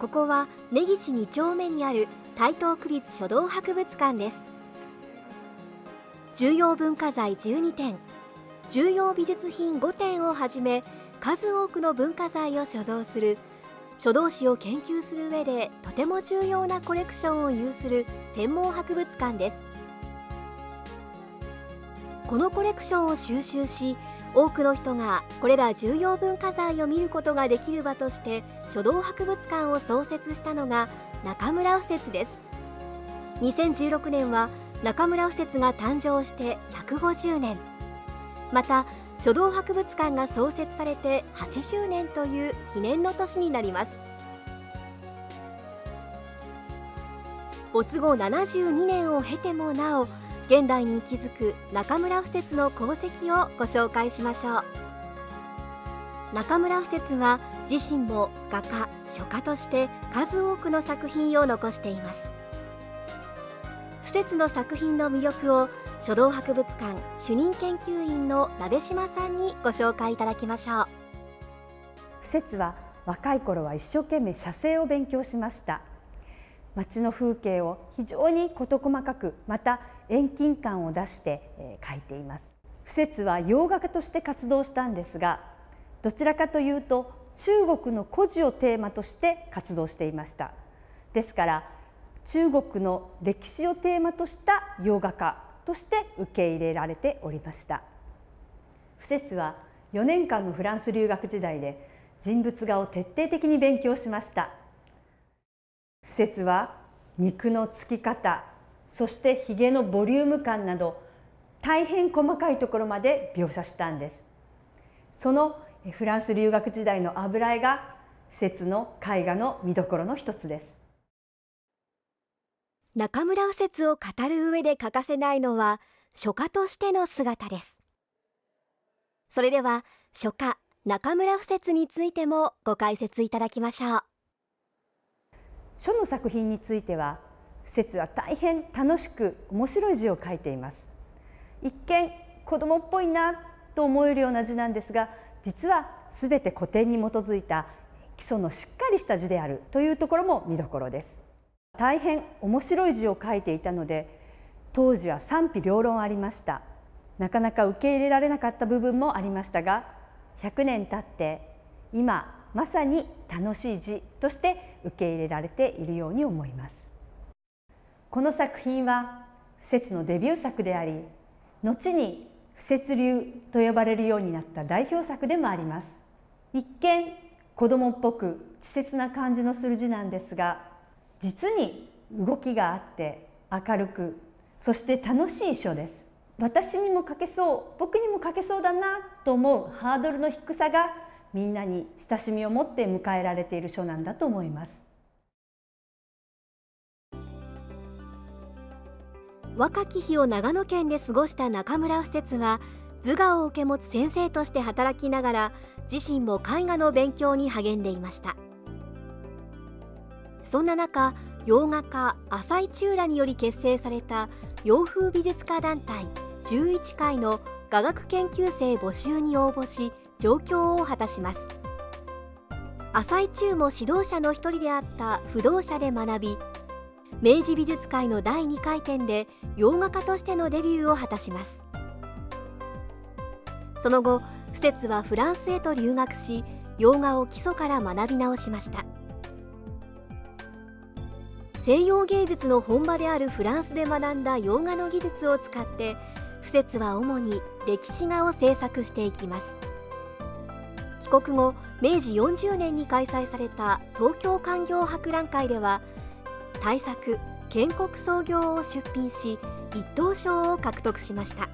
ここは根岸2丁目にある台東区立書道博物館です。重要文化財12点、重要美術品5点をはじめ、数多くの文化財を所蔵する書道史を研究する上でとても重要なコレクションを有する専門博物館です。このコレクションを収集し、多くの人がこれら重要文化財を見ることができる場として書道博物館を創設したのが中村不設です。2016年は中村不設が誕生して150年、また書道博物館が創設されて80年という記念の年になります。没後72年を経てもなお現代に息づく中村不設の功績をご紹介しましょう。中村不設は自身も画家・書家として数多くの作品を残しています。不設の作品の魅力を書道博物館主任研究員の鍋島さんにご紹介いただきましょう。 不設は若い頃は一生懸命写生を勉強しました。街の風景を非常に事細かく、また遠近感を出して描いています。不設は洋画家として活動したんですが、どちらかというと中国の故事をテーマとして活動していました。ですから中国の歴史をテーマとした洋画家として受け入れられておりました。不設は4年間のフランス留学時代で人物画を徹底的に勉強しました。不設は肉のつき方、そしてひげのボリューム感など大変細かいところまで描写したんです。そのフランス留学時代の油絵が不設の絵画の見どころの一つです。 中村不設を語る上で欠かせないのは書家としての姿です。それでは書家中村不設についてもご解説いただきましょう。 書の作品については不設は大変楽しく面白い字を書いています。一見子供っぽいなと思えるような字なんですが、実はすべて古典に基づいた基礎のしっかりした字であるというところも見どころです。大変面白い字を書いていたので、当時は賛否両論ありました。なかなか受け入れられなかった部分もありましたが、100年経って今まさに楽しい字として受け入れられているように思います。この作品は不設のデビュー作であり、後に不設流と呼ばれるようになった代表作でもあります。一見子供っぽく稚拙な感じのする字なんですが、実に動きがあって明るく、そして楽しい書です。私にも書けそう、僕にも書けそうだなと思うハードルの低さがみんなに親しみを持って迎えられている書なんだと思います。 若き日を長野県で過ごした中村不設は図画を受け持つ先生として働きながら自身も絵画の勉強に励んでいました。そんな中、洋画家浅井忠らにより結成された洋風美術家団体11回の画学研究生募集に応募し上京を果たします。浅井忠も指導者の一人であった不動社で学び、明治美術界の第2回展で洋画家としてのデビューを果たします。その後、不設はフランスへと留学し、洋画を基礎から学び直しました。西洋芸術の本場であるフランスで学んだ洋画の技術を使って不設は主に歴史画を制作していきます。帰国後、明治40年に開催された東京勧業博覧会では大作「建国創業」を出品し一等賞を獲得しました。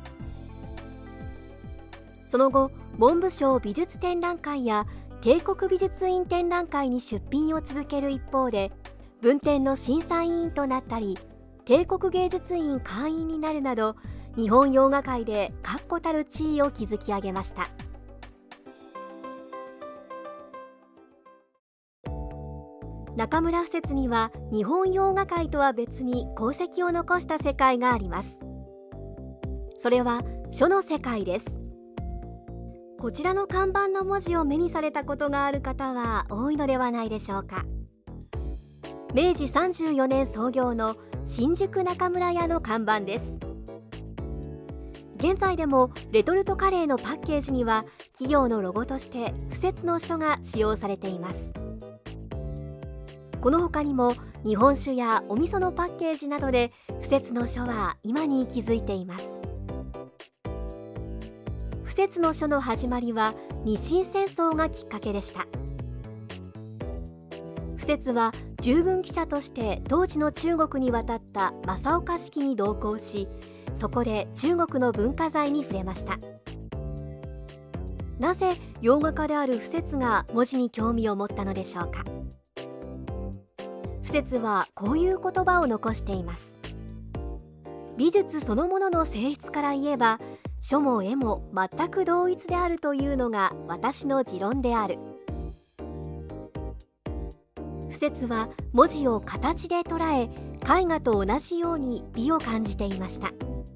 その後、文部省美術展覧会や帝国美術院展覧会に出品を続ける一方で、文展の審査委員となったり帝国芸術院会員になるなど、日本洋画界で確固たる地位を築き上げました。中村不設には日本洋画界とは別に功績を残した世界があります。それは書の世界です。こちらの看板の文字を目にされたことがある方は多いのではないでしょうか。 明治34年創業の新宿中村屋の看板です。現在でもレトルトカレーのパッケージには企業のロゴとして不設の書が使用されています。この他にも日本酒やお味噌のパッケージなどで不設の書は今に息づいています。不設の書の始まりは日清戦争がきっかけでした。不設は従軍記者として当時の中国に渡った正岡子規に同行し、そこで中国の文化財に触れました。なぜ洋画家である不設が文字に興味を持ったのでしょうか。不設はこういう言葉を残しています。美術そのものの性質から言えば、書も絵も全く同一であるというのが私の持論である。不設は文字を形で捉え、絵画と同じように美を感じていました。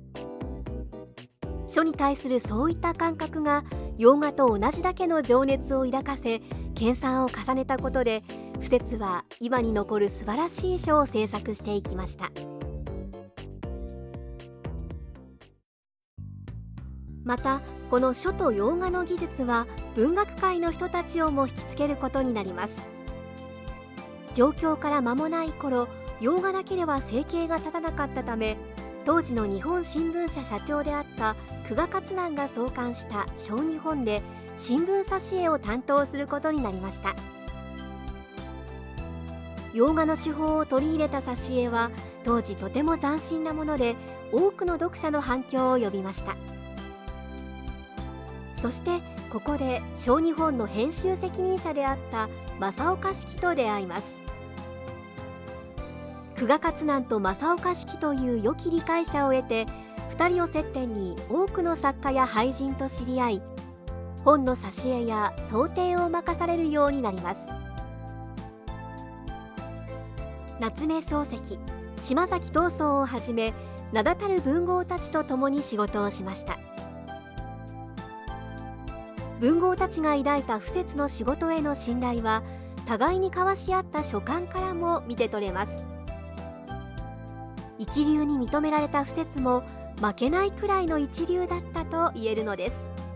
書に対するそういった感覚が洋画と同じだけの情熱を抱かせ、研鑽を重ねたことで、不設は今に残る素晴らしい書を制作していきました。またこの書と洋画の技術は文学界の人たちをも引きつけることになります。上京から間もない頃、洋画だけでは生計が立たなかったため、当時の日本新聞社社長であった久我勝南が創刊した小日本で新聞挿絵を担当することになりました。洋画の手法を取り入れた挿絵は当時とても斬新なもので、多くの読者の反響を呼びました。そしてここで小日本の編集責任者であった正岡子規と出会います。久我勝南と正岡子規という良き理解者を得て、2人を接点に多くの作家や俳人と知り合い、本の挿絵や装丁を任されるようになります。夏目漱石、島崎藤村をはじめ名だたる文豪たちと共に仕事をしました。文豪たちが抱いた不設の仕事への信頼は、互いに交わし合った書簡からも見て取れます。一流に認められた不設も負けないくらいの一流だったと言えるのです。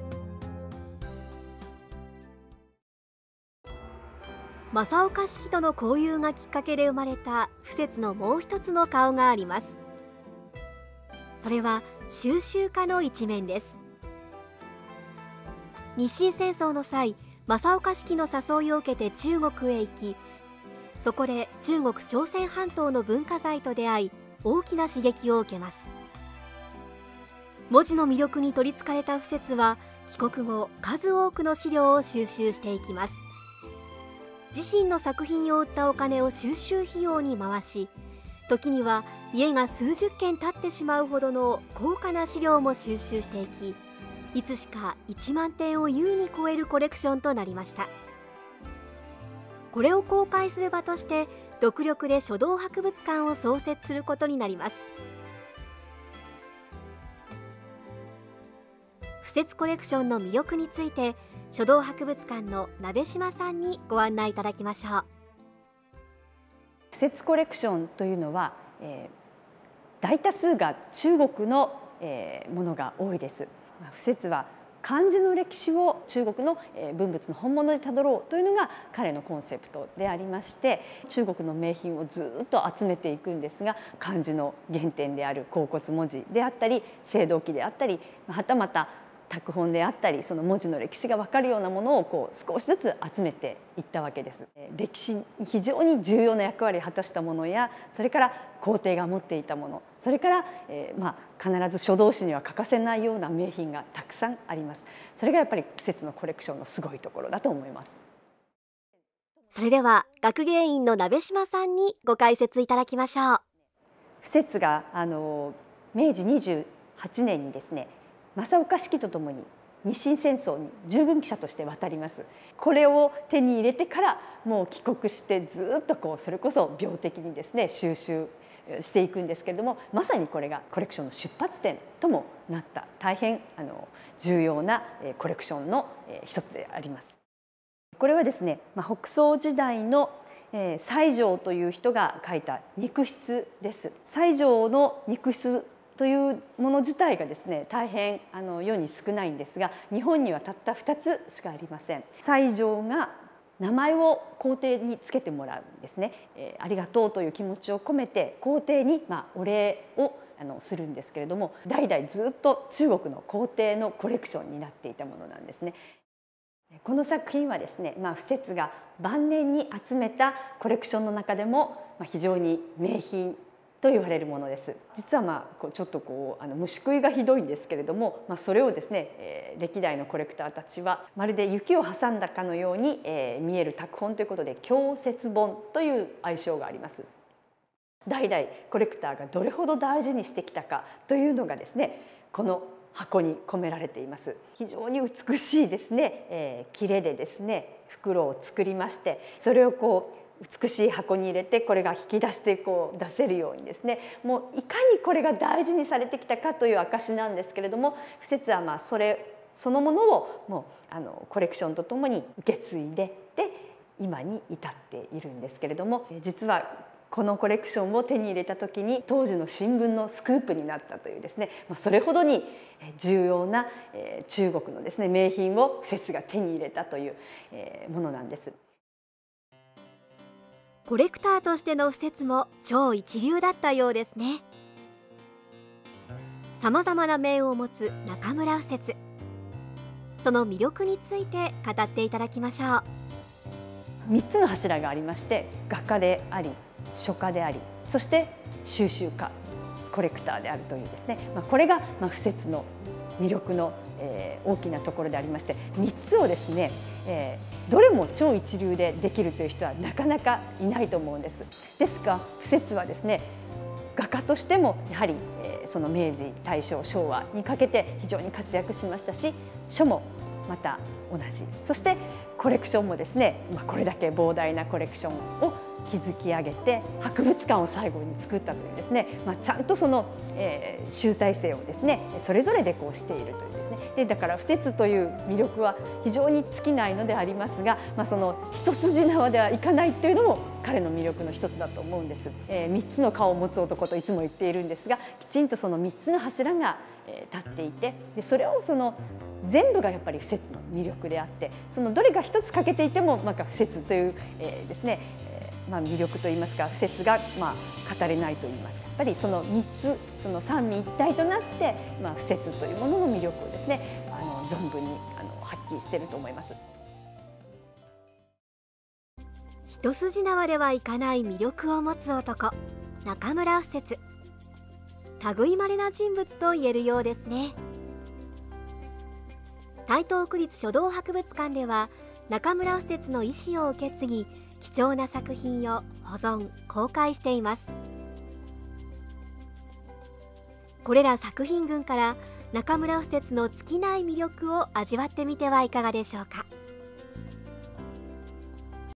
正岡子規との交友がきっかけで生まれた不設のもう一つの顔があります。それは収集家の一面です。日清戦争の際、正岡子規の誘いを受けて中国へ行き、そこで中国朝鮮半島の文化財と出会い、大きな刺激を受けます。文字の魅力に取りつかれた不設は帰国後、数多くの資料を収集していきます。自身の作品を売ったお金を収集費用に回し、時には家が数十軒建ってしまうほどの高価な資料も収集していき、いつしか1万点を優に超えるコレクションとなりました。これを公開する場として独力で書道博物館を創設することになります。不設コレクションの魅力について、書道博物館の鍋島さんにご案内いただきましょう。 不設コレクションというのは、大多数が中国の、ものが多いです。不設は漢字の歴史を中国の文物の本物でたどろうというのが彼のコンセプトでありまして、中国の名品をずっと集めていくんですが、漢字の原点である甲骨文字であったり青銅器であったり、はたまた拓本であったり、その文字の歴史が分かるようなものを少しずつ集めていったわけです。歴史に非常に重要な役割を果たしたものや、それから皇帝が持っていたもの、それから、必ず書道史には欠かせないような名品がたくさんあります。それがやっぱり不設のコレクションのすごいところだと思います。 それでは学芸員の鍋島さんにご解説いただきましょう。 不設が明治28年にですね、正岡子規とともに日清戦争に従軍記者として渡ります。これを手に入れてからもう帰国してずっとそれこそ病的にですね収集していくんですけれども、まさにこれがコレクションの出発点ともなった大変重要なコレクションの一つであります。これはですね、北宋時代の西条という人が書いた肉筆です。西条の肉筆というもの自体がですね、大変世に少ないんですが、日本にはたった2つしかありません。西条が名前を皇帝につけてもらうんですね。ありがとうという気持ちを込めて皇帝にお礼をするんですけれども、代々ずっと中国の皇帝のコレクションになっていたものなんですね。この作品はですね、不説が晩年に集めたコレクションの中でも非常に名品と言われるものです。実はちょっと虫食いがひどいんですけれども、それをですね、歴代のコレクターたちはまるで雪を挟んだかのように見える拓本ということで経雪本という愛称があります。代々コレクターがどれほど大事にしてきたかというのがですね、この箱に込められています。非常に美しいですね、切れでですね袋を作りまして、それを美しい箱に入れて、これが引き出して出せるようにですね、もういかにこれが大事にされてきたかという証なんですけれども、不説はそのものをもうコレクションとともに受け継いで今に至っているんですけれども、実はこのコレクションを手に入れた時に当時の新聞のスクープになったというですね、それほどに重要な中国のですね名品を不説が手に入れたというものなんです。 コレクターとしての不説も超一流だったようですね。さまざまな面を持つ中村不説、その魅力について語っていただきましょう。 3つの柱がありまして、画家であり書家であり、そして収集家コレクターであるというですね、これが不説の魅力の大きなところでありまして、3つをですねどれも超一流でできるという人はなかなかいないと思うんです。ですが不説はですね、画家としてもやはりその明治大正昭和にかけて非常に活躍しましたし、書もまた同じ、そしてコレクションもですね、これだけ膨大なコレクションを築き上げて博物館を最後に作ったというですね、ちゃんとその集大成をですねそれぞれでしているというですね。でだから不説という魅力は非常に尽きないのでありますが、その一筋縄ではいかないというのも彼の魅力の一つだと思うんです。3つの顔を持つ男といつも言っているんですが、きちんとその3つの柱が立っていて、でそれを全部がやっぱり不説の魅力であって、そのどれか一つ欠けていても不説というですね魅力といいますか、不説が語れないといいますか、やっぱりその3つ、その三位一体となって不説というものの魅力をですね存分に発揮していると思います。 一筋縄ではいかない魅力を持つ男、中村不説。類まれな人物と言えるようですね。台東区立書道博物館では中村不説の遺志を受け継ぎ、貴重な作品を保存・公開しています。これら作品群から中村不説の尽きない魅力を味わってみてはいかがでしょうか。